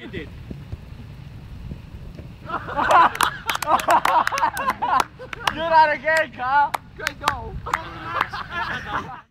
you did. Do that again, Carl. Great goal.